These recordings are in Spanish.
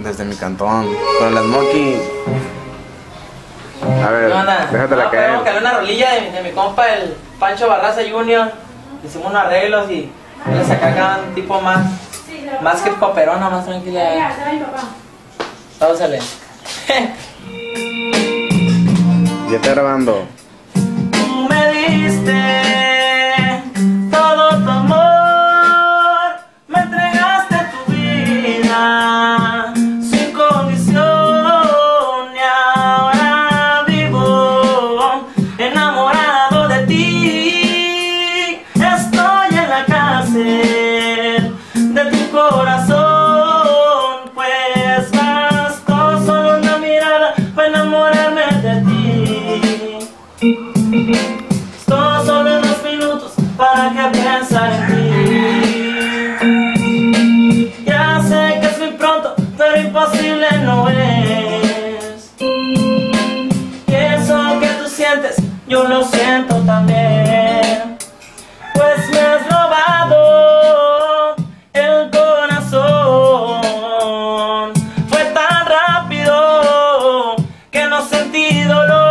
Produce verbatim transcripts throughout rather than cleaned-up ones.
desde mi cantón, con la Smokey. A ver, déjatela no, caer. Vamos a caer una rolilla de, de mi compa, el Pancho Barraza junior Hicimos unos arreglos y le sacaban tipo más, más que poperona, más tranquila. Vamos a ver. Ya está grabando. Tú me diste todo tu amor, me entregaste tu vida sin condición y ahora vivo enamorado de ti. Estoy en la cárcel de tu corazón, pues bastó solo una mirada para enamorarme de ti. Estoy solo unos minutos para que pensar en ti. Ya sé que es muy pronto, pero imposible no es. Y eso que tú sientes, yo lo siento también. Pues me has robado el corazón. Fue tan rápido que no sentí dolor.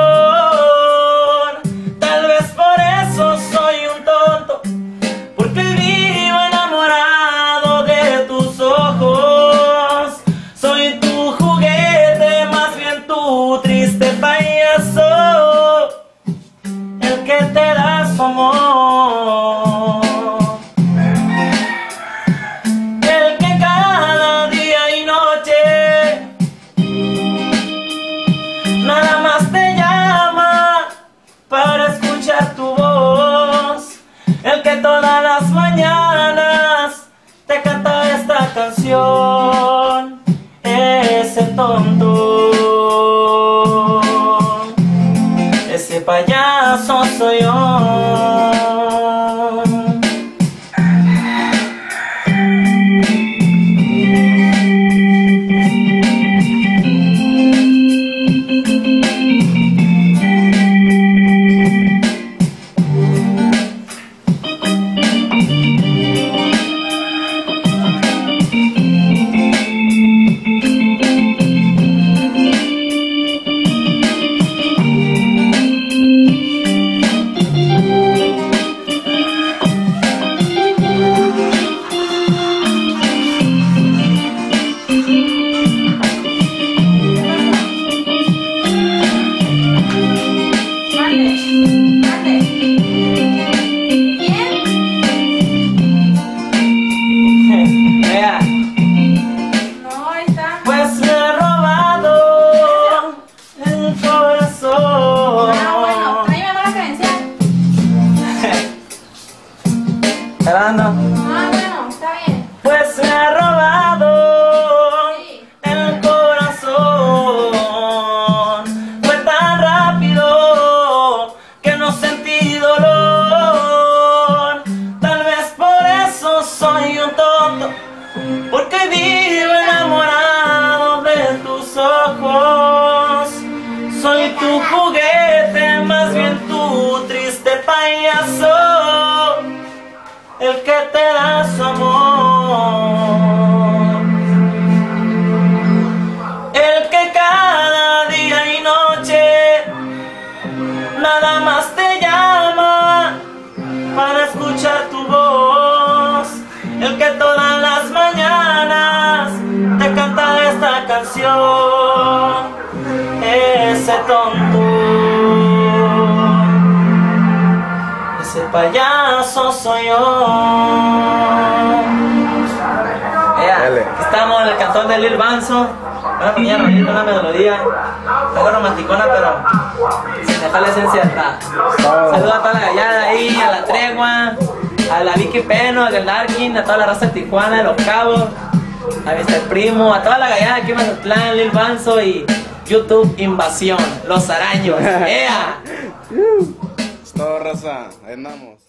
El que cada día y noche nada más te llama para escuchar tu voz. El que todas las mañanas te canta esta canción. Ese tonto, ese payaso soy yo. Ah, bueno, está bien. Pues me ha robado sí. el corazón. Fue tan rápido que no sentí dolor. Tal vez por eso soy un tonto, porque vivo enamorado de tus ojos. Soy tu juguete, más bien tu triste payaso, el que te da su amor, el que cada día y noche nada más te llama para escuchar tu voz, el que todas las mañanas te canta esta canción. Ese tonto, ese payaso soy yo. Ea, estamos en el cantón de Lil Banzo. Una pequeña rolita, una melodía algo romanticona, pero sin dejar la esencia atrás. Saludos a toda la gallada ahí, a la Tregua, a la Vicky Peno, a Darkin, a toda la raza de Tijuana, de Los Cabos, a mister Primo, a toda la gallada aquí en Mazatlán, Lil Banzo y YouTube Invasión, Los Araños. ¡Ea! Es todo, raza. Ahí andamos.